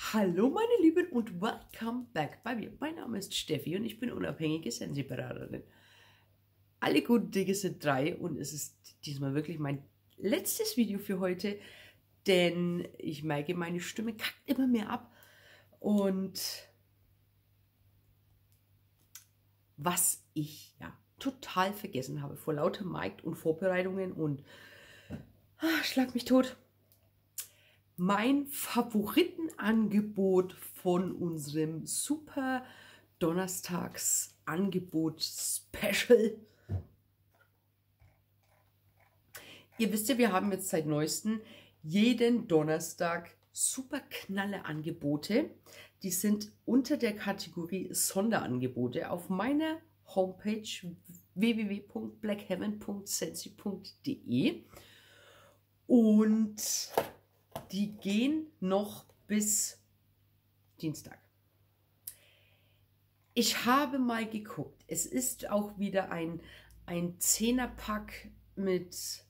Hallo meine Lieben und welcome back bei mir. Mein Name ist Steffi und ich bin unabhängige Sensi-Beraterin. Alle guten Dinge sind drei und es ist diesmal wirklich mein letztes Video für heute, denn ich merke, meine Stimme kackt immer mehr ab. Und was ich ja total vergessen habe vor lauter Markt und Vorbereitungen und schlag mich tot. Mein Favoritenangebot von unserem super Donnerstagsangebot Special. Ihr wisst ja, wir haben jetzt seit neuestem jeden Donnerstag super knalle Angebote. Die sind unter der Kategorie Sonderangebote auf meiner Homepage www.blackheaven.sensi.de und die gehen noch bis Dienstag. Ich habe mal geguckt. Es ist auch wieder ein 10er-Pack mit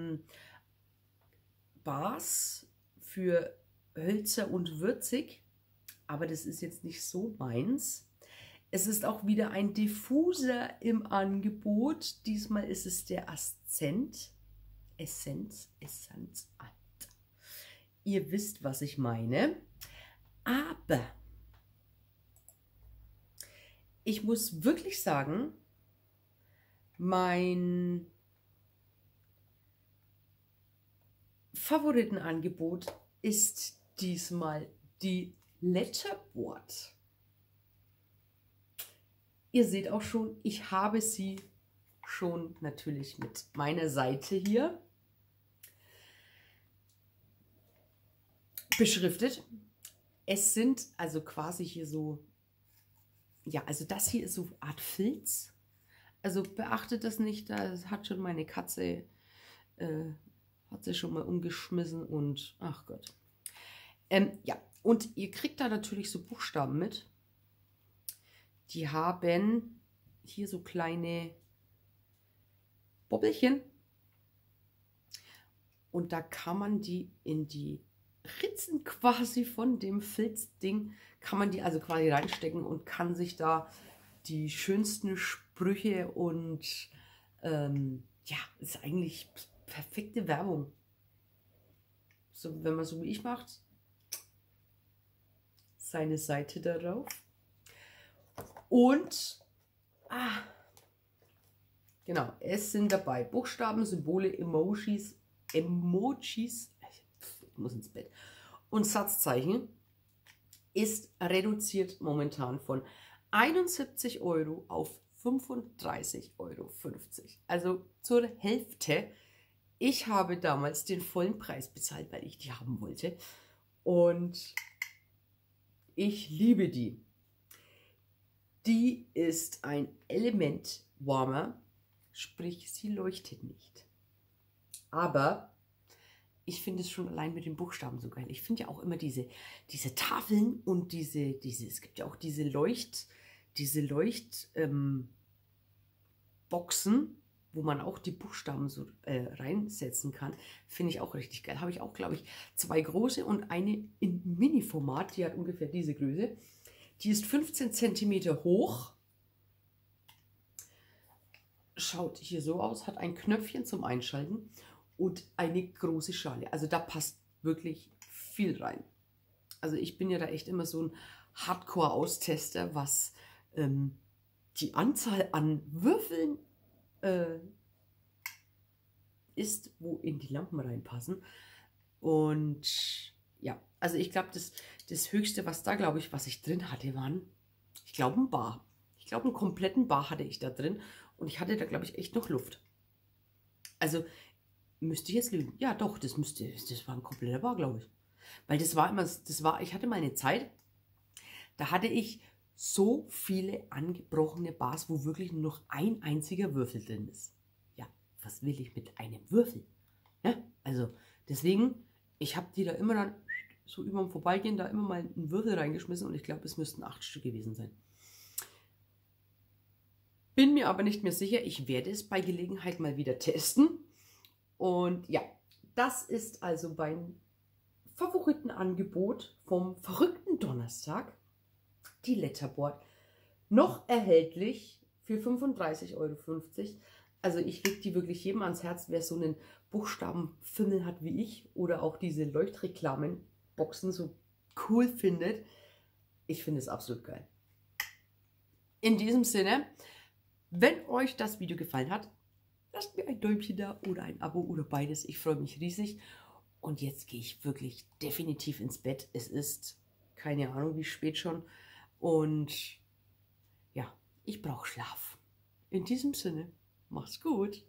Bars für Hölzer und würzig. Aber das ist jetzt nicht so meins. Es ist auch wieder ein Diffuser im Angebot. Diesmal ist es der Ascent. Essenz. Ihr wisst, was ich meine. Aber ich muss wirklich sagen, mein Favoritenangebot ist diesmal die Letterboard. Ihr seht auch schon, ich habe sie schon natürlich mit meiner Seite hier beschriftet. Es sind also quasi hier so, ja, also das hier ist so eine Art Filz. Also beachtet das nicht, das hat schon meine Katze, hat sie schon mal umgeschmissen und ach Gott. Ja, und ihr kriegt da natürlich so Buchstaben mit. Die haben hier so kleine Bobbelchen. Und da kann man die in die Ritzen quasi von dem Filzding, kann man die also quasi reinstecken und kann sich da die schönsten Sprüche und ja, ist eigentlich perfekte Werbung. So, wenn man so wie ich macht, seine Seite darauf. Und genau, es sind dabei Buchstaben, Symbole, Emojis, ich muss ins Bett, und Satzzeichen. Ist reduziert momentan von 71 Euro auf 35,50 Euro. Also zur Hälfte. Ich habe damals den vollen Preis bezahlt, weil ich die haben wollte. Und ich liebe die. Die ist ein Element warmer, sprich sie leuchtet nicht. Aber ich finde es schon allein mit den Buchstaben so geil. Ich finde ja auch immer diese Tafeln und es gibt ja auch diese Leuchtboxen, wo man auch die Buchstaben so reinsetzen kann. Finde ich auch richtig geil. Habe ich auch, glaube ich, zwei große und eine in Mini-Format. Die hat ungefähr diese Größe. Die ist 15 cm hoch. Schaut hier so aus. Hat ein Knöpfchen zum Einschalten. Und eine große Schale. Also da passt wirklich viel rein. Also ich bin ja da echt immer so ein Hardcore-Austester, was die Anzahl an Würfeln ist, wo in die Lampen reinpassen. Und ja, also ich glaube, das Höchste, was da, glaube ich, was ich drin hatte, waren, ich glaube, ein Bar. Ich glaube, einen kompletten Bar hatte ich da drin. Und ich hatte da, glaube ich, echt noch Luft. Also müsste ich jetzt lügen? Ja, doch, das war ein kompletter Bar, glaube ich. Weil ich hatte mal eine Zeit, da hatte ich so viele angebrochene Bars, wo wirklich nur noch ein einziger Würfel drin ist. Ja, was will ich mit einem Würfel? Ja, also deswegen, ich habe die da immer dann so über dem Vorbeigehen da immer mal einen Würfel reingeschmissen und ich glaube, es müssten 8 Stück gewesen sein. Bin mir aber nicht mehr sicher. Ich werde es bei Gelegenheit mal wieder testen. Und ja, das ist also mein Favoritenangebot vom verrückten Donnerstag. Die Letterboard. Noch erhältlich für 35,50 €. Also ich lege die wirklich jedem ans Herz, wer so einen Buchstabenfimmel hat wie ich oder auch diese Leuchtreklamen-Boxen so cool findet. Ich finde es absolut geil. In diesem Sinne, wenn euch das Video gefallen hat, lasst mir ein Däumchen da oder ein Abo oder beides. Ich freue mich riesig. Und jetzt gehe ich wirklich definitiv ins Bett. Es ist keine Ahnung, wie spät schon. Und ja, ich brauche Schlaf. In diesem Sinne, macht's gut.